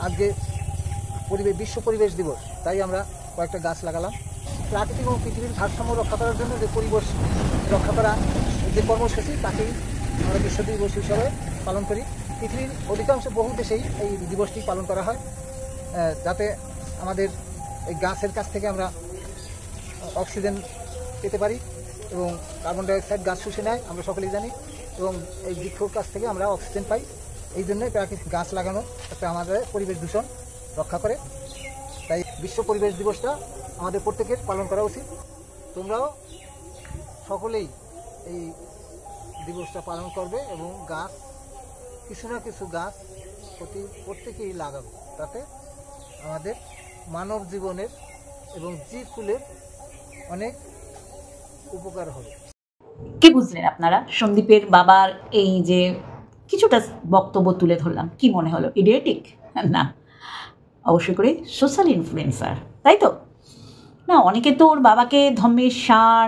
আজকে বিশ্ব পরিবেশ দিবস, তাই আমরা কয়েকটা গাছ লাগালাম। প্রাকৃতিক এবং পৃথিবীর ভারসাম্য রক্ষা করার জন্য যে পরিবেশ রক্ষা করা যে কর্মসূচি, তাকেই আমরা বিশ্ব দিবস হিসাবে পালন করি। পৃথিবীর অধিকাংশ বহু দেশেই এই দিবসটি পালন করা হয়, যাতে আমাদের এই গাছের কাছ থেকে আমরা অক্সিজেন পেতে পারি এবং কার্বন ডাইঅক্সাইড গাছ শুষে নেয়, আমরা সকলেই জানি, এবং এই বৃক্ষর কাছ থেকে আমরা অক্সিজেন পাই। এই জন্যই প্রাকৃতিক গাছ লাগানো একটা আমাদের পরিবেশ দূষণ রক্ষা করে। তাই বিশ্ব পরিবেশ দিবসটা আমাদের প্রত্যেকের পালন করা উচিত। তোমরাও সকলেই এই দিবসটা পালন করবে এবং গাছ কিছু না কিছু গাছ প্রত্যেকেই লাগাবে, তাতে আমাদের মানব জীবনের এবং জীবকুলের অনেক উপকার হবে। কি বুঝলেন আপনারা? সন্দীপের বাবার এই যে কিছুটা বক্তব্য তুলে ধরলাম, কি মনে হলো? ইডিয়েটিক না, অবশ্যই করে সোশ্যাল ইনফ্লুয়েন্সার, তাই তো না? অনেকে তো ওর বাবাকে ধম্মের সার,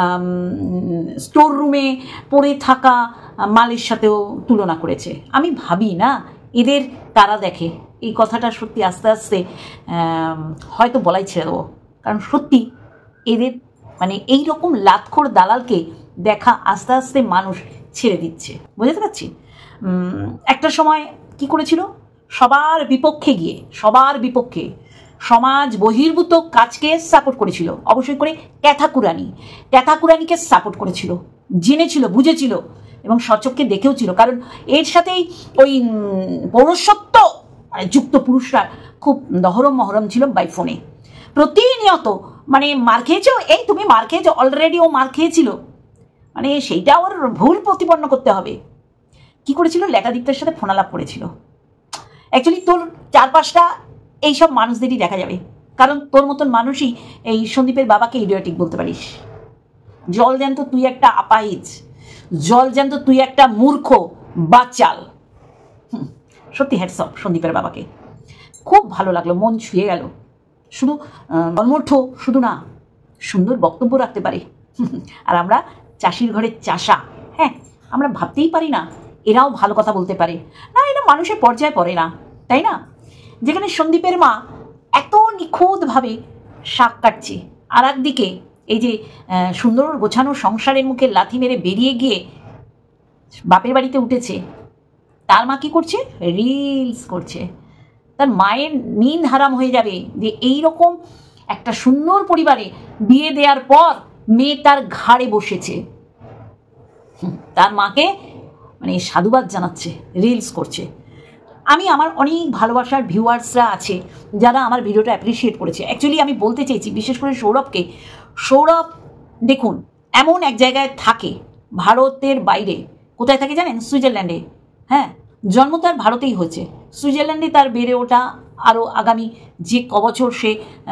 স্টোর রুমে পড়ে থাকা মালের সাথেও তুলনা করেছে। আমি ভাবি না এদের কারা দেখে, এই কথাটা সত্যি আস্তে আস্তে হয়তো বলাই ছেড়ে দেবো, কারণ সত্যি এদের মানে এইরকম লাতখোর দালালকে দেখা আস্তে আস্তে মানুষ ছেড়ে দিচ্ছে, বুঝতে পারছি। একটা সময় কি করেছিল, সবার বিপক্ষে সমাজ বহির্ভূত কাজকে সাপোর্ট করেছিল, অবশ্যই করে ক্যাথাকুরানিকে সাপোর্ট করেছিল, জেনেছিল, বুঝেছিল এবং সচক্ষে দেখেও ছিল, কারণ এর সাথেই ওই পৌরসত্ব যুক্ত পুরুষরা খুব দহরম মহরম ছিল বাই ফোনে, প্রতিনিয়ত মানে মার খেয়েছো, এই তুমি মার খেয়েছো, অলরেডি ও মার খেয়েছিল, মানে সেইটা ওর ভুল প্রতিপন্ন করতে হবে। কি করেছিল, লেখাদিত্যের সাথে ফোনালাপ করেছিল। অ্যাকচুয়ালি তোর চারপাশটা এইসব মানুষদেরই দেখা যাবে, কারণ তোর মতন মানুষই এই সন্দীপের বাবাকে ইডিয়েটিক বলতে পারিস। জল জ্যান্ত তুই একটা আপাহিজ, জল জ্যান্ত তুই একটা মূর্খ বাচাল। সত্যি হ্যাটস অফ সন্দীপের বাবাকে, খুব ভালো লাগলো, মন ছুঁয়ে গেল। শুধু কর্মঠ শুধু না, সুন্দর বক্তব্য রাখতে পারে। আর আমরা চাষির ঘরের চাষা, হ্যাঁ, আমরা ভাবতেই পারি না এরাও ভালো কথা বলতে পারে না, এরা মানুষের পর্যায়ে পড়ে না, তাই না? যেখানে সন্দীপের মা এত নিখুঁতভাবে শাক কাটছে, আর একদিকে এই যে সুন্দর গোছানো সংসারের মুখে লাথি মেরে বেরিয়ে গিয়ে বাপের বাড়িতে উঠেছে, তার মা কি করছে, রিলস করছে। তার মায়ের নিন্দ হারাম হয়ে যাবে যে এইরকম একটা সুন্দর পরিবারে বিয়ে দেওয়ার পর মেয়ে তার ঘাড়ে বসেছে, তার মাকে মানে সাধুবাদ জানাচ্ছে, রিলস করছে। আমি আমার অনেক ভালোবাসার ভিউয়ার্সরা আছে যারা আমার ভিডিওটা অ্যাপ্রিসিয়েট করেছে। অ্যাকচুয়ালি আমি বলতে চেয়েছি বিশেষ করে সৌরভকে, সৌরভ দেখুন এমন এক জায়গায় থাকে ভারতের বাইরে, কোথায় থাকে জানেন? সুইজারল্যান্ডে। হ্যাঁ, জন্ম তার ভারতেই হয়েছে, সুইজারল্যান্ডে তার বেড়ে ওঠা, আরও আগামী যে কবছর সে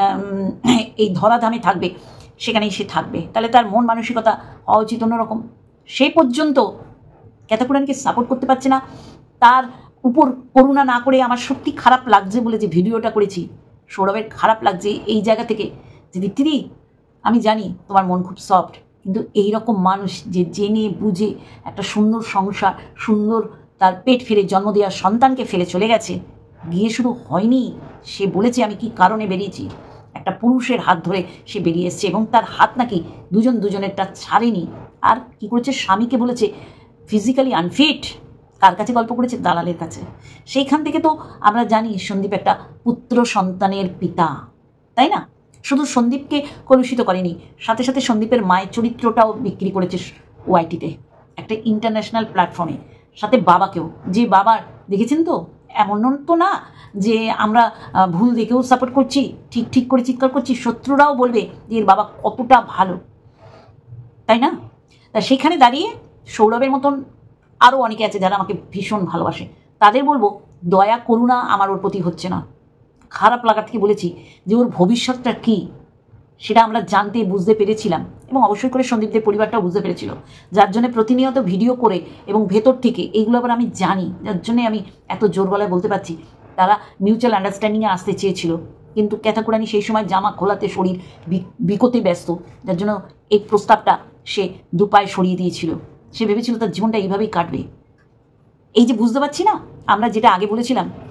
এই ধরাধামে থাকবে সেখানেই সে থাকবে, তাহলে তার মন মানসিকতা হওয়া উচিত অন্যরকম। সেই পর্যন্ত ক্যাথাকুরানিকে সাপোর্ট করতে পারছে না, তার উপর করুণা না করে আমার সত্যি খারাপ লাগছে বলে যে ভিডিওটা করেছি, সৌরভের খারাপ লাগছে এই জায়গা থেকে যে দিদি আমি জানি তোমার মন খুব সফট, কিন্তু এই রকম মানুষ যে জেনে বুঝে একটা সুন্দর সংসার, সুন্দর তার পেট ফেলে জন্ম দেওয়ার সন্তানকে ফেলে চলে গেছে, গিয়ে শুধু হয়নি, সে বলেছে আমি কি কারণে বেরিয়েছি, একটা পুরুষের হাত ধরে সে বেরিয়ে এসছে এবং তার হাত নাকি দুজনেরটা ছাড়েনি। আর কি করেছে, স্বামীকে বলেছে ফিজিক্যালি আনফিট, কার কাছে গল্প করেছে, দালালের কাছে। সেইখান থেকে তো আমরা জানি সন্দীপ একটা পুত্র সন্তানের পিতা, তাই না? শুধু সন্দীপকে কলুষিত করেনি, সাথে সাথে সন্দীপের মায়ের চরিত্রটাও বিক্রি করেছে ওআইটিতে, একটা ইন্টারন্যাশনাল প্ল্যাটফর্মে, সাথে বাবাকেও, যে বাবার দেখেছেন তো, এমন তো না যে আমরা ভুল দেখেও সাপোর্ট করছি, ঠিক করে চিৎকার করছি, শত্রুরাও বলবে যে এর বাবা কতটা ভালো, তাই না? তা সেখানে দাঁড়িয়ে সৌরভের মতন আরও অনেকে আছে যারা আমাকে ভীষণ ভালোবাসে, তাদের বলবো দয়া করুণা আমার ওর প্রতি হচ্ছে না। খারাপ লাগার থেকে বলেছি যে ওর ভবিষ্যৎটা কী সেটা আমরা জানতে বুঝতে পেরেছিলাম, এবং অবশ্যই করে সন্দীপদের পরিবারটাও বুঝতে পেরেছিল, যার জন্য প্রতিনিয়ত ভিডিও করে এবং ভেতর থেকে এইগুলো আবার আমি জানি, যার জন্যে আমি এত জোর গলায় বলতে পারছি তারা মিউচুয়াল আন্ডারস্ট্যান্ডিংয়ে আসতে চেয়েছিল, কিন্তু ক্যাথাকুরানি সেই সময় জামা খোলাতে শরীর বিকোতে ব্যস্ত, যার জন্য এই প্রস্তাবটা সে দুপায়ে সরিয়ে দিয়েছিল। সে ভেবেছিল তার জীবনটা এইভাবেই কাটবে। এই যে বুঝতে পারছি না, আমরা যেটা আগে বলেছিলাম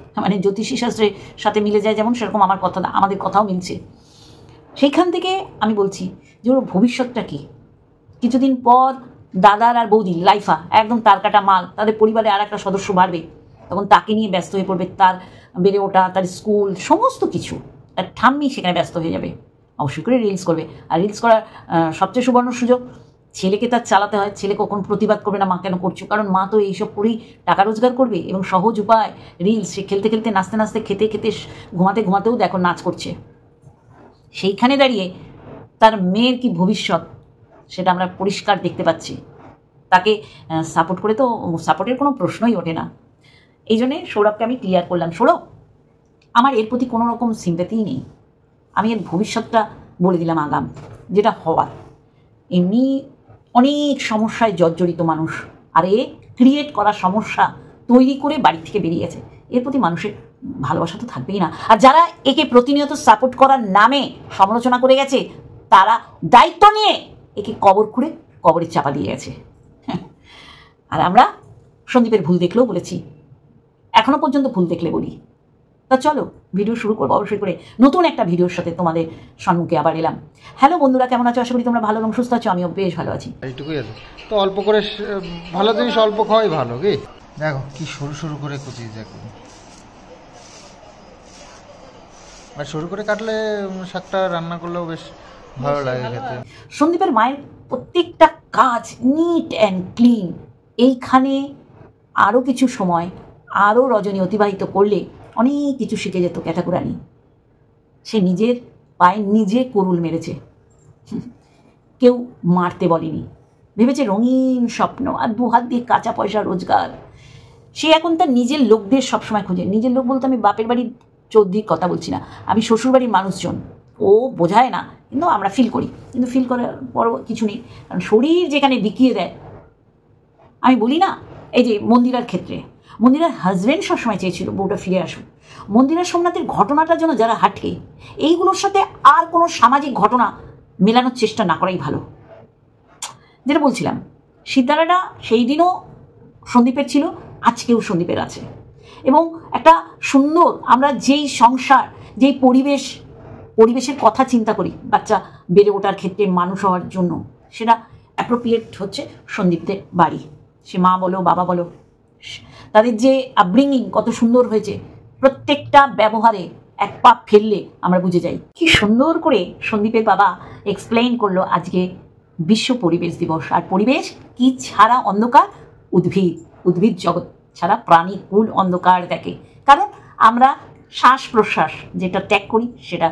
মানে জ্যোতিষী শাস্ত্রের সাথে মিলে যায় যেমন, সেরকম আমার কথা, আমাদের কথাও মিলছে। সেইখান থেকে আমি বলছি যে ওর ভবিষ্যৎটা কী। কিছুদিন পর দাদার আর বৌদি লাইফা একদম তার কাটা মাল, তাদের পরিবারে আর একটা সদস্য বাড়বে, তখন তাকে নিয়ে ব্যস্ত হয়ে পড়বে, তার বেড়ে ওঠা, তার স্কুল, সমস্ত কিছু। তার ঠাম্মি সেখানে ব্যস্ত হয়ে যাবে, অবশ্যই করে রিলস করবে। আর রিলস করার সবচেয়ে সুবর্ণ সুযোগ, ছেলেকে তার চালাতে হয়। ছেলে কখন প্রতিবাদ করবে না মা কেন করছো, কারণ মা তো এইসব করেই টাকা রোজগার করবে। এবং সহজ উপায় রিলস, সে খেলতে খেলতে, নাচতে নাচতে, খেতে খেতে, ঘুমাতে ঘুমাতেও দেখো নাচ করছে। সেইখানে দাঁড়িয়ে তার মেয়ের কি ভবিষ্যৎ সেটা আমরা পরিষ্কার দেখতে পাচ্ছি। তাকে সাপোর্ট করে তো সাপোর্টের কোনো প্রশ্নই ওঠে না। এই জন্যে সৌরভকে আমি ক্লিয়ার করলাম, সৌরভ আমার এর প্রতি কোনো রকম সিম্প্যাথিই নেই, আমি এর ভবিষ্যৎটা বলে দিলাম আগাম, যেটা হওয়ার। এমনি অনেক সমস্যায় জর্জরিত মানুষ, আর এ ক্রিয়েট করা সমস্যা তৈরি করে বাড়ি থেকে বেরিয়েছে। এর প্রতি মানুষের ভালোবাসা তো থাকবেই না। আর যারা একে প্রতিনিয়ত সাপোর্ট করার নামে সমালোচনা করে গেছে, তারা দায়িত্ব নিয়ে একে কবর খুঁড়ে কবরে চাপা দিয়ে গেছে। আর আমরা সন্দীপের ভুল দেখলেও বলেছি, এখনো পর্যন্ত ভুল দেখলে বলি। তা চলো ভিডিও শুরু করবো অবশ্যই করে নতুন একটা ভিডিওর সাথে তোমাদের সম্মুখে আবার এলাম। হ্যালো বন্ধুরা, কেমন আছো? আশা করি তোমরা ভালো এবং সুস্থ আছো, আমিও বেশ ভালো আছি। এইটুকুই আছে তো, অল্প করে ভালো জিনিস অল্প খাওয়াই ভালো। কি দেখো কি সরু সরু করে কুচিস, দেখো আর সরু করে কাটলে শাকটা রান্না করলেও বেশ ভালো লাগে খেতে। সন্দীপের মায়ের প্রত্যেকটা কাজ নিট অ্যান্ড ক্লিন। এইখানে আরও কিছু সময়, আরও রজনী অতিবাহিত করলে অনেক কিছু শিখে যেত ক্যাটাকুরানি। সে নিজের পায়ে নিজে কোরুল মেরেছে, কেউ মারতে বলেনি। ভেবেছে রঙিন স্বপ্ন আর দুহাত দিয়ে কাঁচা পয়সা রোজগার। সে এখন তার নিজের লোকদের সবসময় খোঁজে। নিজের লোক বলতে আমি বাপের বাড়ির চৌধুরীর কথা বলছি না, আমি শ্বশুরবাড়ির মানুষজন। ও বোঝায় না, কিন্তু আমরা ফিল করি। কিন্তু ফিল করার পরও কিছু নেই, কারণ শরীর যেখানে বিকিয়ে দেয়। আমি বলি না, এই যে মন্দিরার ক্ষেত্রে, মন্দিরার হাজব্যান্ড সবসময় চেয়েছিল বউটা ফিরে আসুক। মন্দিরা সোমনাথের ঘটনাটার জন্য যারা হাঁটকে, এইগুলোর সাথে আর কোনো সামাজিক ঘটনা মেলানোর চেষ্টা না করাই ভালো। যেটা বলছিলাম, সিতারাটা সেই দিনও সন্দীপের ছিল, আজকেও সন্দীপের আছে। এবং একটা সুন্দর, আমরা যেই সংসার, যেই পরিবেশের কথা চিন্তা করি বাচ্চা বেড়ে ওঠার ক্ষেত্রে, মানুষ হওয়ার জন্য, সেটা অ্যাপ্রোপ্রিয়েট হচ্ছে সন্দীপদের বাড়ি। সে মা বলো, বাবা বলো, তাদের যে আপব্রিঙ্গিং কত সুন্দর হয়েছে, প্রত্যেকটা ব্যবহারে এক পা ফেললে আমরা বুঝে যাই। কি সুন্দর করে সন্দীপের বাবা এক্সপ্লেইন করলো আজকে বিশ্ব পরিবেশ দিবস। আর পরিবেশ কি ছাড়া অন্ধকার? উদ্ভিদ জগৎ ছাড়া প্রাণী কুল অন্ধকার দেখে। কারণ আমরা শ্বাস প্রশ্বাস যেটা ত্যাগ করি সেটা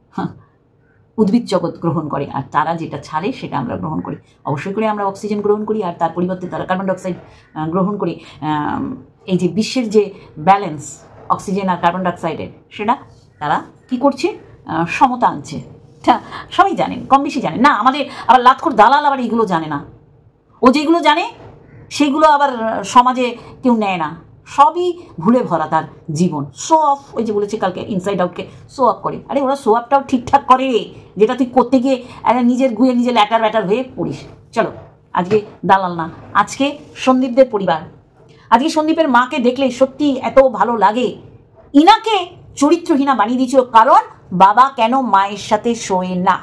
উদ্ভিদ জগৎ গ্রহণ করে, আর তারা যেটা ছাড়ে সেটা আমরা গ্রহণ করি। অবশ্যই করে আমরা অক্সিজেন গ্রহণ করি, আর তার পরিবর্তে তারা কার্বন ডাইঅক্সাইড গ্রহণ করি। এই যে বিশ্বের যে ব্যালেন্স অক্সিজেন আর কার্বন ডাইঅক্সাইডের, সেটা তারা কী করছে? সমতা আনছে। সবাই জানেন, কম বেশি জানেন না। আমাদের আবার লাতখোর দালাল আবার এইগুলো জানে না। ও যেগুলো জানে সেগুলো আবার সমাজে কেউ নেয় না। সবই ভুলে ভরা তার জীবন। শো অফ, ওই যে বলেছে কালকে ইনসাইড আউটকে শো অফ করে। আরে ওরা শো অফটাও ঠিকঠাক করে, যেটা তুই করতে গিয়ে নিজের গুয়ে নিজে ল্যাটার ব্যাটার হয়ে পড়িস। চলো, আজকে দালাল না, আজকে সন্দীপদের পরিবার। আজকে সন্দীপের মাকে দেখলে সত্যি এত ভালো লাগে। ইনাকে চরিত্রহীনা বানিয়ে দিয়েছিল, কারণ বাবা কেন মায়ের সাথে শোয় না।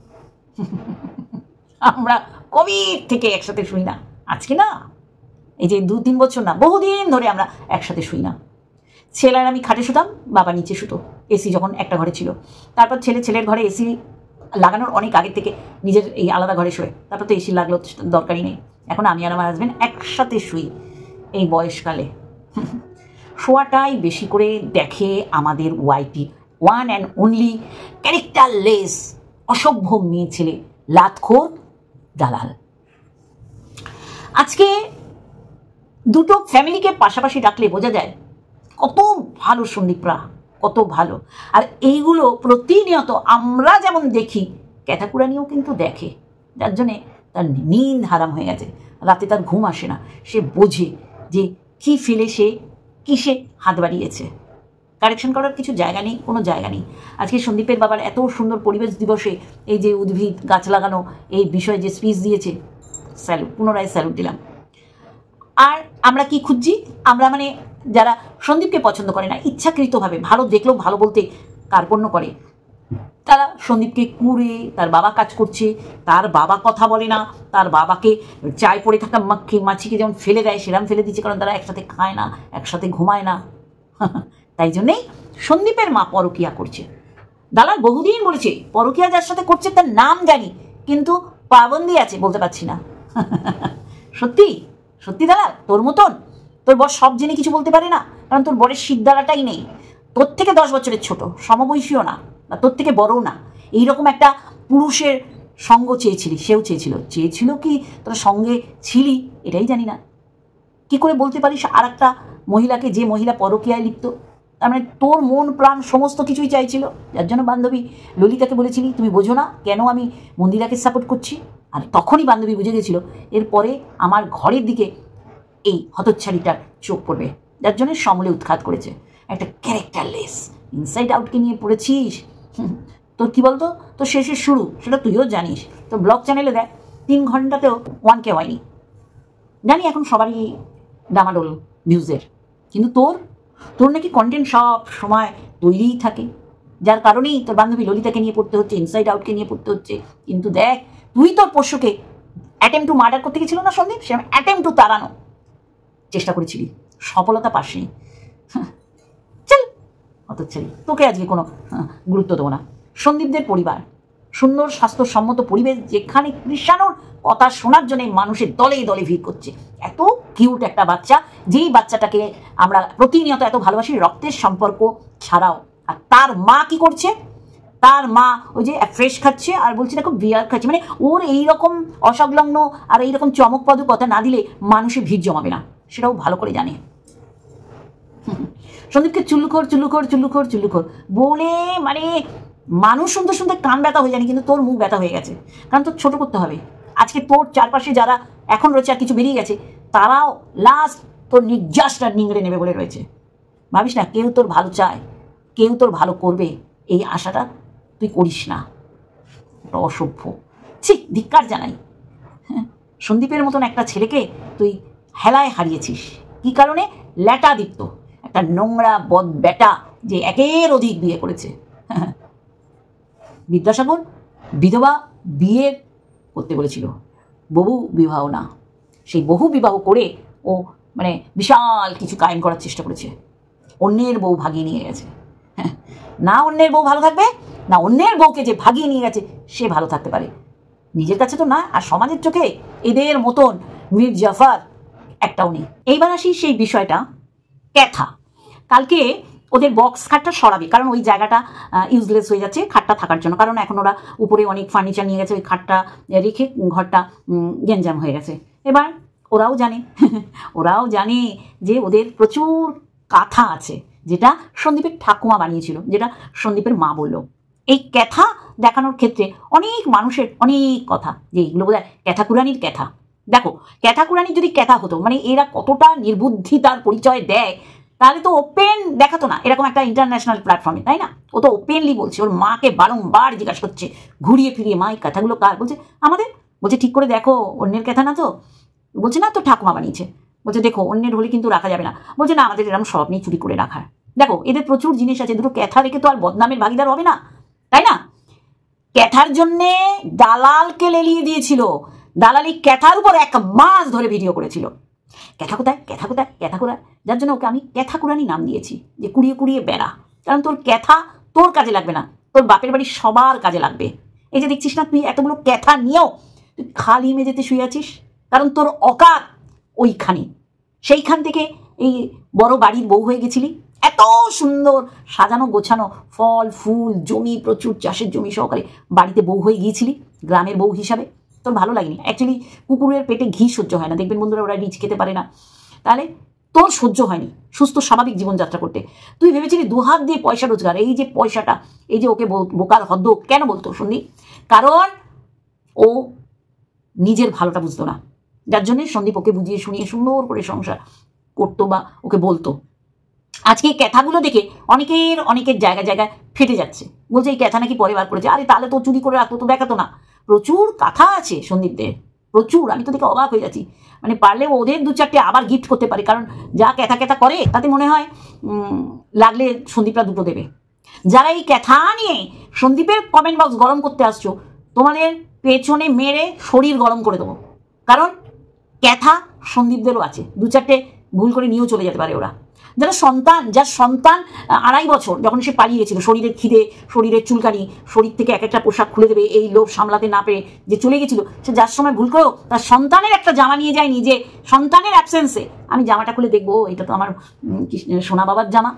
আমরা কবির থেকে একসাথে শুই না। আজকে না, এই যে 2-3 বছর না, বহুদিন ধরে আমরা একসাথে শুই না। ছেলের আমি খাটে শুতাম, বাবা নিচে শুতো, এসি যখন একটা ঘরে ছিল। তারপর ছেলের ঘরে এসি লাগানোর অনেক আগের থেকে নিজের এই আলাদা ঘরে শোয়। তারপর তো এসি লাগলো দরকারই নেই। এখন আমি আর আমার হাজব্যান্ড একসাথে শুই এই বয়সকালে। শোয়াটাই বেশি করে দেখে আমাদের ওয়াইটি, ওয়ান অ্যান্ড অনলি ক্যারেক্টারলেস অসভ্য মেয়ে ছেলে, লাতখোর দালাল। আজকে দুটো ফ্যামিলিকে পাশাপাশি ডাকলে বোঝা যায় কত ভালো সন্দীপরা, কত ভালো। আর এইগুলো প্রতিনিয়ত আমরা যেমন দেখি, ক্যাটাকুরানিও কিন্তু দেখে, যার জন্যে তার নিন্দ হারাম হয়ে গেছে। রাতে তার ঘুম আসে না। সে বোঝে যে কী ফেলে সে কিসে হাত বাড়িয়েছে। কারেকশন করার কিছু জায়গা নেই, কোনো জায়গা নেই। আজকে সন্দীপের বাবার এত সুন্দর পরিবেশ দিবসে এই যে উদ্ভিদ গাছ লাগানো এই বিষয়ে যে স্পিচ দিয়েছে, স্যালুট, পুনরায় স্যালুট দিলাম। আর আমরা কি খুঁজছি? আমরা মানে যারা সন্দীপকে পছন্দ করে না, ইচ্ছাকৃতভাবে ভালো দেখলেও ভালো বলতে কার্পণ্য করে, তারা সন্দীপকে কুড়ে, তার বাবা কাজ করছে, তার বাবা কথা বলে না, তার বাবাকে চায় পড়ে থাকা মাছিকে যেমন ফেলে দেয় সেরাম ফেলে দিচ্ছে, কারণ তারা একসাথে খায় না, একসাথে ঘুমায় না। তাই জন্যেই সন্দীপের মা পরকিয়া করছে। দালাল বহুদিন বলেছে পরকিয়া যার সাথে করছে তার নাম জানি, কিন্তু পাবন্দি আছে, বলতে পারছি না। সত্যি সত্যি দালাল, তোর মতন তোর বর সব জেনে কিছু বলতে পারে না, কারণ তোর বরের শিরদাঁড়াটাই নেই। তোর থেকে 10 বছরের ছোট, সমবয়সীও না, বা তোর থেকে বড়ও না। এইরকম একটা পুরুষের সঙ্গ চেয়েছিলি, সেও চেয়েছিল কি তোরা সঙ্গে ছিলি এটাই জানি না। কি করে বলতে পারিস আর একটা মহিলাকে, যে মহিলা পরকীয়ায় লিপ্ত? তার মানে তোর মন প্রাণ সমস্ত কিছুই চাইছিল, যার জন্য বান্ধবী ললিতাকে বলেছিলি তুমি বোঝো না কেন আমি মন্দিরাকে সাপোর্ট করছি। আর তখনই বান্ধবী বুঝে গেছিল এরপরে আমার ঘরের দিকে এই হতচ্ছাড়িটার চোখ পড়বে, যার জন্য সমলে উৎখাত করেছে। একটা ক্যারেক্টারলেস ইনসাইড আউটকে নিয়ে পড়েছিস। তোর কি বলতো, তোর শেষের শুরু সেটা তুইও জানিস। তোর ব্লগ চ্যানেলে দেখ 3 ঘন্টাতেও 1K হয়নি। জানি এখন সবারই ডামাডোল ভিউজের, কিন্তু তোর নাকি কন্টেন্ট সব সময় তৈরিই থাকে, যার কারণেই তোর বান্ধবী ললিতাকে নিয়ে পড়তে হচ্ছে, ইনসাইড আউটকে নিয়ে পড়তে হচ্ছে। কিন্তু দেখ, তুই তোর পোষ্যকে অ্যাটেম্প টু মার্ডার করতে গেছিল না সন্দীপ, সে অ্যাটেম্প টু তাড়ানো চেষ্টা করেছিলি, সফলতা পাসনি। চল হতচ্ছাড়ি, তোকে আজকে কোনো গুরুত্ব দেবো না। সন্দীপদের পরিবার সুন্দর স্বাস্থ্যসম্মত পরিবেশ, যেখানে কৃষাণুর কথা শোনার জন্য মানুষের দলে দলে ভিড় করছে। এত কিউট একটা বাচ্চা, যেই বাচ্চাটাকে আমরা প্রতিনিয়ত এত ভালোবাসি, রক্তের সম্পর্ক ছাড়াও। আর তার মা কি করছে? তার মা ওই যে ফ্রেশ খাচ্ছে আর বলছে দেখো বিয়ার খাচ্ছে। মানে ওর এইরকম অসংলগ্ন আর এইরকম চমকপ্রদ কথা না দিলে মানুষের ভিড় জমাবে না, সেটাও ভালো করে জানে। সন্দীপকে চুল্লুখোর বলে মানে মানুষ শুনতে শুনতে কান ব্যথা হয়ে যায়নি, কিন্তু তোর মুখ ব্যথা হয়ে গেছে, কারণ তোর ছোট করতে হবে। আজকে তোর চারপাশে যারা এখন রয়েছে আর কিছু বেরিয়ে গেছে, তারাও লাস্ট তোর নির্যাসটা নিংড়ে নেবে বলে রয়েছে। ভাবিস না কেউ তোর ভালো চায়, কেউ তোর ভালো করবে, এই আশাটা তুই করিস না। ওটা অসভ্য, ঠিক ধিক্কার জানাই। হ্যাঁ, সন্দীপের মতন একটা ছেলেকে তুই হেলায় হারিয়েছিস। কি কারণে? ল্যাটাদীপ্ত একটা নোংরা বদ বেটা, যে একের অধিক বিয়ে করেছে। বিদ্যাসাগর বিধবা বিয়ে করতে বলেছিল, বহু বিবাহ না। সেই বহু বিবাহ করে ও মানে বিশাল কিছু কায়েম করার চেষ্টা করেছে, অন্যের বউ ভাগিয়ে নিয়ে গেছে। না অন্যের বউ ভালো থাকবে, না অন্যের বউকে যে ভাগিয়ে নিয়ে গেছে সে ভালো থাকতে পারে, নিজের কাছে তো না। আর সমাজের চোখে এদের মতন মীর জাফর একটাও নেই। এইবার আসি সেই বিষয়টা, ক্যাথা কালকে ওদের বক্স খাটটা সরাবে, কারণ ওই জায়গাটা ইউজলেস হয়ে যাচ্ছে খাটটা থাকার জন্য। কারণ এখন ওরা উপরে অনেক ফার্নিচার নিয়ে গেছে, ওই খাটটা রেখে ঘরটা গ্যাঞ্জাম হয়ে গেছে। এবার ওরাও জানে যে ওদের প্রচুর কাঁথা আছে, যেটা সন্দীপের ঠাকুমা বানিয়েছিল, যেটা সন্দীপের মা বলল। এই ক্যাথা দেখানোর ক্ষেত্রে অনেক মানুষের অনেক কথা, যে এগুলো বোধ হয় ক্যাথাকুরানির ক্যাথা। দেখো, ক্যাথাকুরানির যদি ক্যাথা হতো, মানে এরা কতটা নির্বুদ্ধিতার পরিচয় দেয়, তাহলে তো ওপেন দেখাতো না এরকম একটা ইন্টারন্যাশনাল প্ল্যাটফর্মে, তাই না? ও তো ওপেনলি বলছে, ওর মাকে বারংবার জিজ্ঞাসা করছে ঘুরিয়ে ফিরিয়ে, মা এই কথাগুলো কার? বলছে আমাদের। বলছে ঠিক করে দেখো, অন্যের কথা না তো? বলছে না, তো ঠাকুমা বানিয়েছে। বলছে দেখো, অন্যের হলে কিন্তু রাখা যাবে না। বলছে না, আমাদের এরকম সব নিয়ে চুরি করে রাখার। দেখো, এদের প্রচুর জিনিস আছে, দুটো ক্যাথা রেখে তো আর বদনামের ভাগিদার হবে না, তাই না? ক্যাথার জন্যে দালালকে লেলিয়ে দিয়েছিল, দালালি ক্যাথার উপর 1 মাস ধরে ভিডিও করেছিল। ক্যাথা কোথায়, ক্যাথা কোথায়, ক্যাথা কোথায়, যার জন্য ওকে আমি ক্যাথাকুরানি নাম দিয়েছি, যে কুড়িয়ে কুড়িয়ে বেড়া। কারণ তোর ক্যাথা তোর কাজে লাগবে না, তোর বাপের বাড়ির সবার কাজে লাগবে। এই যে দেখছিস না, তুই এতগুলো ক্যাথা নিয়েও তুই খালি মেঝেতে শুয়ে আছিস, কারণ তোর অকাত ওইখানে। সেইখান থেকে এই বড় বাড়ির বউ হয়ে গেছিলি, এত সুন্দর সাজানো গোছানো, ফল ফুল জমি, প্রচুর চাষের জমি সহকারে বাড়িতে বউ হয়ে গিয়েছিলি, গ্রামের বউ হিসাবে। তোর ভালো লাগেনি। অ্যাকচুয়ালি কুকুরের পেটে ঘি সহ্য হয় না, দেখবেন বন্ধুরা, ওরা রিচ খেতে পারে না। তাহলে তোর সহ্য হয়নি সুস্থ স্বাভাবিক জীবনযাত্রা করতে। তুই ভেবেছিলি 2 হাত দিয়ে পয়সা রোজগার, এই যে পয়সাটা, এই যে ওকে বোকার হদ্দ কেন বলতো শুনি, কারণ ও নিজের ভালোটা বুঝতো না, যার জন্যে সন্দীপ ওকে বুঝিয়ে শুনিয়ে সুন্দর করে সংসার করতো বা ওকে বলতো। আজকে এই ক্যাথাগুলো দেখে অনেকের জায়গায় ফেটে যাচ্ছে, বলছে এই ক্যাথা নাকি পরে বার করেছে। আরে তাহলে তো চুরি করে রাখতো, তো দেখাতো না। প্রচুর কথা আছে সন্দীপদের, প্রচুর। আমি তো দেখে অবাক হয়ে যাচ্ছি। মানে পারলে ওদের 2-4টে আবার গিফট করতে পারে, কারণ যা ক্যাথা ক্যাথা করে তাতে মনে হয় লাগলে সন্দীপরা 2টো দেবে। যারা এই ক্যাথা নিয়ে সন্দীপের কমেন্ট বক্স গরম করতে আসছো, তোমাদের পেছনে মেরে শরীর গরম করে দেবো। কারণ ক্যাথা সন্দীপদেরও আছে, 2-4টে ভুল করে নিয়েও চলে যেতে পারে ওরা। যার সন্তান 2.5 বছর যখন সে পালিয়েছিল, শরীরের খিদে, শরীরের চুলকানি, শরীর থেকে এক একটা পোশাক খুলে দেবে এই লোভ সামলাতে না পেরে যে চলে গেছিল, সে যার সময় ভুল করেও তার সন্তানের একটা জামা নিয়ে যায়নি, যে সন্তানের অ্যাবসেন্সে আমি জামাটা খুলে দেখবো এটা তো আমার সোনা বাবার জামা।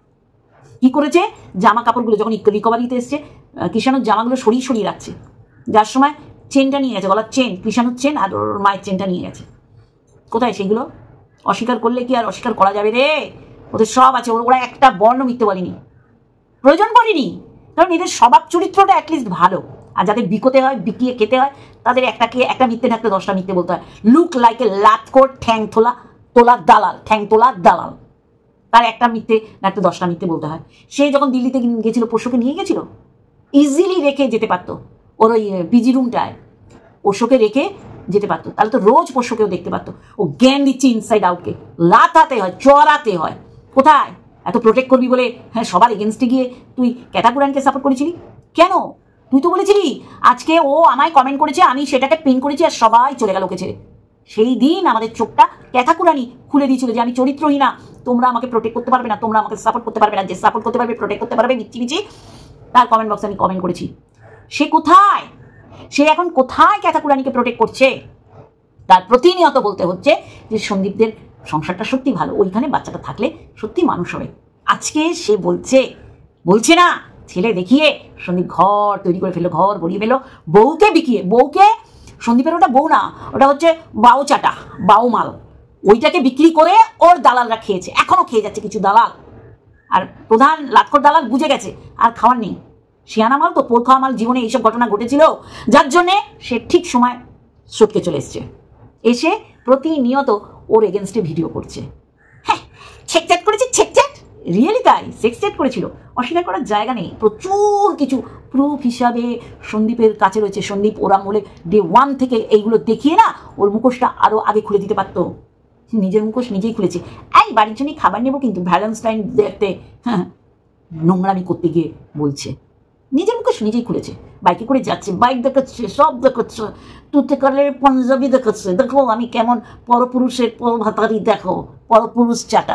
কি করেছে, জামা কাপড়গুলো যখন রিকভারিতে এসছে, কৃষাণুর জামাগুলো সরিয়ে সরিয়ে রাখছে। যার সময় চেনটা নিয়ে গেছে, গলার চেন, কৃষাণুর চেন আর ওর মায়ের চেনটা নিয়ে গেছে। কোথায় সেগুলো? অস্বীকার করলে কি আর অস্বীকার করা যাবে রে? ওদের সব আছে, ওরা একটা বর্ণ মিথ্যে বলেনি, প্রয়োজন পড়েনি। কারণ এদের স্বভাব চরিত্রটা অ্যাটলিস্ট ভালো। আর যাদের বিকোতে হয়, বিকিয়ে খেতে হয়, তাদের একটা মিথ্যে থাকতে 10টা মিথ্যে বলতে হয়। লুক লাইক এ লাতকোর ঠ্যাং তোলার দালাল, ঠ্যাং তোলার দালাল, তার একটা মিথ্যে থাকতে 10টা মিথ্যে বলতে হয়। সে যখন দিল্লিতে গেছিল, পোষ্যকে নিয়ে গেছিল, ইজিলি রেখে যেতে পারতো ওর ওই পিজি রুমটায়, পোষ্যকে রেখে যেতে পারতো, তাহলে তো রোজ পোষ্যকেও দেখতে পারতো। ও জ্ঞান দিচ্ছে ইনসাইড আউটকে, লাতাতে হয়, চড়াতে হয়। কোথায় এত প্রোটেক্ট করবি বলে হ্যাঁ সবার এগেনস্টে গিয়ে তুই ক্যাটাকুরানকে সাপোর্ট করেছিলি কেন? তুই তো বলেছিলি আজকে ও আমায় কমেন্ট করেছে, আমি সেটাকে পিন করেছি আর সবাই চলে গেল ওকে ছেড়ে। সেই দিন আমাদের চোখটা ক্যাটাকুরানি খুলে দিয়েছিল যে আমি চরিত্রহীনা, তোমরা আমাকে প্রোটেক্ট করতে পারবে না, তোমরা আমাকে সাপোর্ট করতে পারবে না, যে সাপোর্ট করতে পারবে, প্রোটেক্ট করতে পারবে, মিচি মিচি তার কমেন্ট বক্সে আমি কমেন্ট করেছি। সে কোথায়? সে এখন কোথায় ক্যাটাকুরানিকে প্রোটেক্ট করছে? তার প্রতিনিয়ত বলতে হচ্ছে যে সন্দীপদের সংসারটা সত্যি ভালো, ওইখানে বাচ্চাটা থাকলে সত্যি মানুষ হবে। আজকে সে বলছে না, ছেলে দেখিয়ে সন্দীপ ঘর তৈরি করে ফেললো, ঘর বলিয়ে ফেললো, বউকে বিকিয়ে, বউকে, সন্দীপের ওটা বউ না, ওটা হচ্ছে বাউ চাটা, বাউ মাল, ওইটাকে বিক্রি করে ওর দালালরা খেয়েছে, এখনো খেয়ে যাচ্ছে কিছু দালাল। আর প্রধান লাটকর দালাল বুঝে গেছে আর খাওয়ার নেই। শিয়ানা মাল তো পোর খাওয়া মাল, জীবনে এইসব ঘটনা ঘটেছিল, যার জন্যে সে ঠিক সময় সটকে চলে এসছে, এসে প্রতিনিয়ত ওর এগেনস্টে ভিডিও করছে। হ্যাঁ, ছেকচ্যাট করেছে, ছেকচ্যাট, রিয়েলি তাই, সেক্সচ্যাট করেছিল, অস্বীকার করার জায়গা নেই। প্রচুর কিছু প্রুফ হিসাবে সন্দীপের কাছে রয়েছে। সন্দীপ ওরাম বলে ডে 1 থেকে এইগুলো দেখিয়ে না ওর মুখোশটা আরও আগে খুলে দিতে পারতো। নিজের মুখোশ নিজেই খুলেছে। এই বাড়ির জন্যই খাবার নেবো, কিন্তু ভ্যালেন্টাইন দেখতে হ্যাঁ নোংরামি করতে গিয়ে বলছে, নিজের মুখোশ নিজেই খুলেছে। বাইকে করে যাচ্ছে, বাইক দেখাচ্ছে, সব দেখাচ্ছে, তুতে কালের পাঞ্জাবি দেখাচ্ছে, দেখো আমি কেমন পরপুরুষের পরভাতারি, দেখো পরপুরুষ চাটা।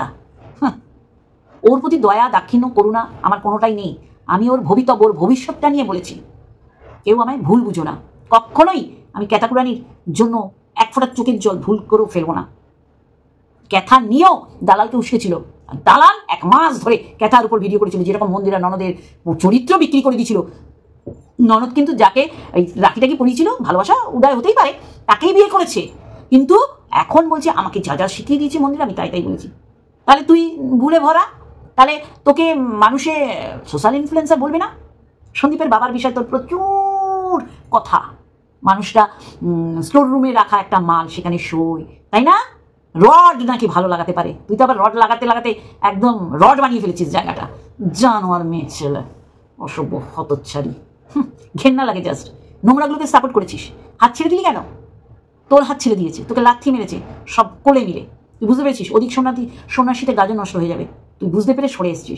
ওর প্রতি দয়া, দাক্ষিণ্য, করুণা আমার কোনোটাই নেই। আমি ওর ভবিষ্যৎটা নিয়ে বলেছি। কেউ আমায় ভুল বুঝো না, কখনোই আমি ক্যাটাকুরানির জন্য 1 ফোঁটা চোখের জল ভুল করেও ফেলবো না। ক্যাথা নিয়েও দালালকে উস্কেছিল, দালাল 1 মাস ধরে ক্যাথার উপর ভিডিও করেছিল, যেরকম মন্দিরা ননদের চরিত্র বিক্রি করে দিয়েছিল। ননদ কিন্তু যাকে এই রাখিটাকে পড়িয়েছিল, ভালোবাসা উদয় হতেই পারে, তাকেই বিয়ে করেছে, কিন্তু এখন বলছে আমাকে যা যা শিখিয়ে দিয়েছে মন্দির আমি তাই তাই বলেছি। তাহলে তুই ভুলে ভরা, তাহলে তোকে মানুষে সোশ্যাল ইনফ্লুয়েন্সার বলবে না? সন্দীপের বাবার বিষয়ে তোর প্রচুর কথা, মানুষটা স্টোর রুমে রাখা একটা মাল, সেখানে সই, তাই না? রড নাকি ভালো লাগাতে পারে, তুই তো আবার রড লাগাতে লাগাতে একদম রড বানিয়ে ফেলেছিস জায়গাটা। জানোয়ার মেয়ে ছেলে, অসভ্য হতচ্ছাড়ি, ঘেন্না লাগে জাস্ট। নোংরাগুলোকে সাপোর্ট করেছিস, হাত ছেড়ে দিলি কেন? তোর হাত ছেড়ে দিয়েছে, তোকে লাথি মেরেছে সব কোলে মিলে, তুই বুঝতে পেরেছিস? ওদিক সন্ন্যাসীতে গাজন নষ্ট হয়ে যাবে, তুই বুঝতে পেরে সরে এসছিস।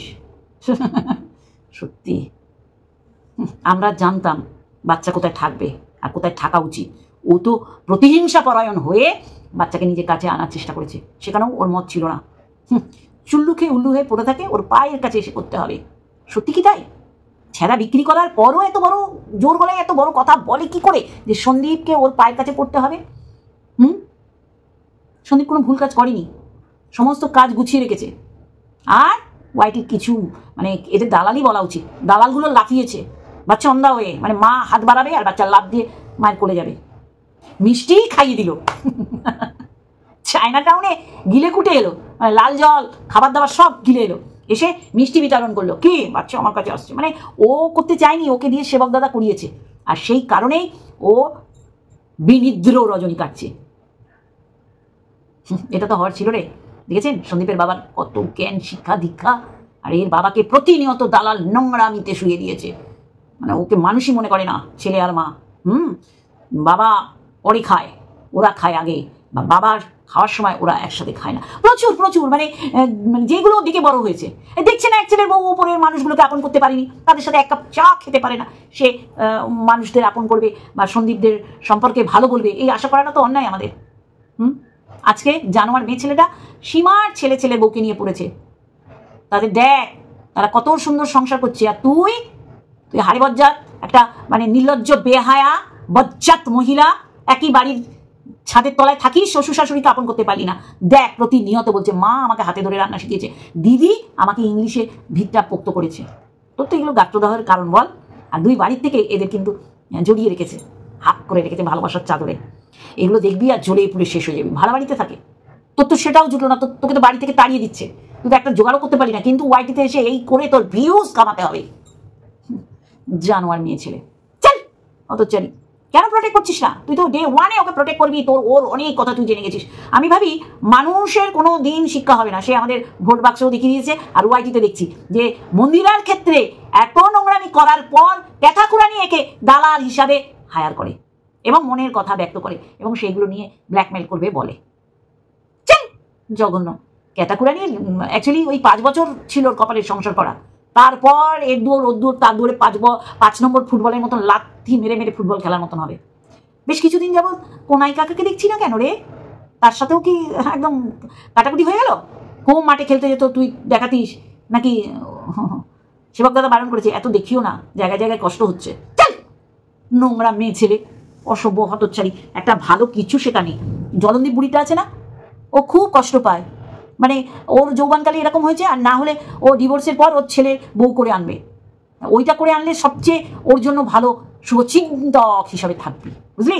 সত্যি আমরা জানতাম বাচ্চা কোথায় থাকবে আর কোথায় থাকা উচিত। ও তো প্রতিহিংসা পরায়ণ হয়ে বাচ্চাকে নিজের কাছে আনার চেষ্টা করেছে, সেখানেও ওর মত ছিল না। চুল্লু খেয়ে উল্লু হয়ে পড়ে থাকে, ওর পায়ের কাছে এসে করতে হবে। সত্যি কি তাই? ছেঁড়া বিক্রি করার পরও এত বড় জোর গলায় এত বড় কথা বলে কি করে যে সন্দীপকে ওর পায়ের কাছে পড়তে হবে? সন্দীপ কোনো ভুল কাজ করেনি, সমস্ত কাজ গুছিয়ে রেখেছে। আর ওয়াইটির কিছু মানে এদের দালালই বলা উচিত, দালালগুলো লাফিয়েছে বাচ্চা অন্ধা হয়ে, মানে মা হাত বাড়াবে আর বাচ্চা লাফ দিয়ে মায়ের কোলে যাবে। মিষ্টি খাইয়ে দিল, চায়না টাউনে গিলে কুটে এলো, মানে লাল জল খাবার দাবার সব গিলে এলো, এসে মিষ্টি বিতরণ করলো। কি বাচ্চা আমার কাছে আসছে, মানে ও করতে চায়নি, ওকে দিয়ে সেবক দাদা করিয়েছে, আর সেই কারণেই ও বিনিদ্র রজনী কাটছে। এটা তো হওয়ার ছিল রে। দেখেছেন সন্দীপের বাবার কত জ্ঞান, শিক্ষা, দীক্ষা, আর এর বাবাকে প্রতিনিয়ত দালাল নোংরামিতে শুয়ে দিয়েছে, মানে ওকে মানুষই মনে করে না, ছেলে আর মা। বাবা পরে খায়, ওরা খায় আগে, বা বাবার খাওয়ার সময় ওরা একসাথে খায় না। প্রচুর প্রচুর মানে যেগুলো দিকে বড় হয়েছে, দেখছে না এক ছেলের বউ উপরের মানুষগুলোকে আপন করতে পারেনি, তাদের সাথে এক কাপ চা খেতে পারে না, সে মানুষদের আপন করবে বা সন্দীপদের সম্পর্কে ভালো বলবে, এই আশা করাটা তো অন্যায় আমাদের। আজকে জানোয়ার মেয়ে ছেলেটা সীমার ছেলে বউকে নিয়ে পড়েছে, তাদের দেখ তারা কত সুন্দর সংসার করছে, আর তুই হাড়ি বজ্জাত একটা মানে নির্লজ্জ বেহায়া বজ্জাত মহিলা, একই বাড়ির ছাদের তলায় থাকিস, শ্বশুর শাশুড়িকে আপন করতে পারলি না। দেখ প্রতিনিয়ত বলছে মা আমাকে হাতে ধরে রান্না শিখিয়েছে, দিদি আমাকে ইংলিশে ভিতটা পোক্ত করেছে। তোর তো এগুলো গাত্রদাহের কারণ বল। আর দুই বাড়ির থেকে এদের কিন্তু জড়িয়ে রেখেছে, হাত করে রেখেছে ভালোবাসার চাদরে। এগুলো দেখবি আর জ্বলে পুড়ে শেষ হয়ে যাবি। ভালো বাড়িতে থাকে তোর তো সেটাও জুটলো না, তোকে তো বাড়ি থেকে তাড়িয়ে দিচ্ছে, তুই তো একটা জোগাড়ও করতে পারি না, কিন্তু ওয়াইটিতে এসে এই করে তোর ভিউজ কামাতে হবে। জানোয়ার মেয়ে ছেলে, চল অত চালি কেন প্রোটেক্ট করছিস না? তুই তো ডে ওয়ানে ওকে প্রোটেক্ট করবি, তোর ওর অনেক কথা তুই জেনে গেছিস। আমি ভাবি মানুষের কোনো দিন শিক্ষা হবে না, সে আমাদের ভোট বাক্সও দেখিয়ে দিয়েছে। আর ওয়াইটিতে দেখছি যে মন্দিরার ক্ষেত্রে এত নোংরামি করার পর ক্যাথাকুরানি একে দালাল হিসাবে হায়ার করে এবং মনের কথা ব্যক্ত করে এবং সেগুলো নিয়ে ব্ল্যাকমেল করবে বলে। চল জঘন্য। ক্যাথাকুরানি অ্যাকচুয়ালি ওই 5 বছর ছিল কপালের সংসার করা, তারপর এর দূর ওর তার দূরে 5 নম্বর ফুটবলের মতন লাথি মেরে মেরে ফুটবল খেলার মতন হবে। বেশ কিছুদিন যাবৎ কোনাই কাকাকে দেখছি না কেন রে? তার সাথেও কি একদম কাটাকুটি হয়ে গেল? হোম মাঠে খেলতে যেত, তুই দেখাতিস নাকি? সেবক দাদা বারণ করেছে এত দেখিও না, জায়গায় জায়গায় কষ্ট হচ্ছে। চল নোংরা মেয়ে ছেলে, অসভ্য হতচ্ছাড়ি, একটা ভালো কিছু শেখা নেই। জলন্দীপ বুড়িটা আছে না, ও খুব কষ্ট পায়, মানে ওর যৌবনকালে এরকম হয়েছে, আর না হলে ও ডিভোর্সের পর ওর ছেলে বউ করে আনবে, ওইটা করে আনলে সবচেয়ে ওর জন্য ভালো শুভচিন্তক হিসাবে থাকবি, বুঝলি?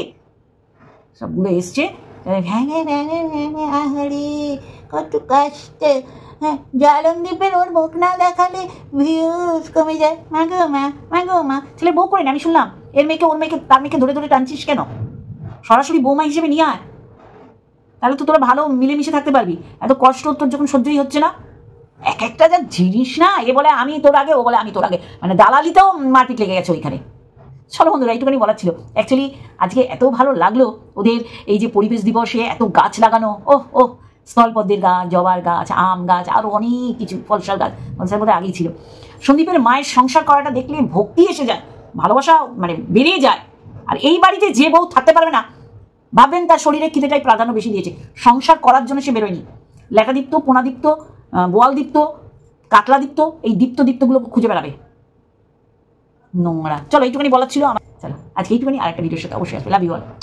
সবগুলো এসছে ভেঙে ভেঙে ভেঙে আহারে কত কষ্ট। হ্যাঁ জলন্দীপের ওর মুখ না দেখালে ভিউজ কমে যায়। মাগো মা ছেলে বউ করে না, আমি শুনলাম এর মেয়েকে ওর মেয়েকে তার মেয়েকে ধরে ধরে টানছিস কেন? সরাসরি বৌমা হিসেবে নিয়ে আয়, তাহলে তো তোরা ভালো মিলেমিশে থাকতে পারবি। এত কষ্ট তোর যখন সহ্যই হচ্ছে না, এক একটা যা জিনিস না, এ বলে আমি তোর আগে, ও বলে আমি তোর আগে, মানে দালালিতেও মারপিট লেগে গেছে ওইখানে। চলো বন্ধুরা এইটুখানি বলার ছিল। অ্যাকচুয়ালি আজকে এত ভালো লাগলো ওদের এই যে পরিবেশ দিবসে এত গাছ লাগানো, ও স্থলপদ্মের গাছ, জবার গাছ, আম গাছ, আরও অনেক কিছু ফলসার গাছ, ফলসার মধ্যে আগেই ছিল। সন্দীপের মায়ের সংসার করাটা দেখলে ভক্তি এসে যায়, ভালোবাসা মানে বেড়ে যায়। আর এই বাড়িতে যে বউ থাকতে পারবে না, ভাববেন তার শরীরে খিদেটাই প্রাধান্য বেশি দিয়েছে, সংসার করার জন্য সে বেরোয়নি। লেখাদীপ্ত, পোনাদীপ্ত, বোয়ালদীপ্ত, কাতলাদীপ্ত, এই দীপ্তগুলো খুঁজে বেড়াবে। নোংরা। চলো এইটুখানি বলার ছিল আমার। চলো আজকে এইটুখানি, আরেকটা ভিডিওর সাথে অবশ্যই আসবে। Love you all.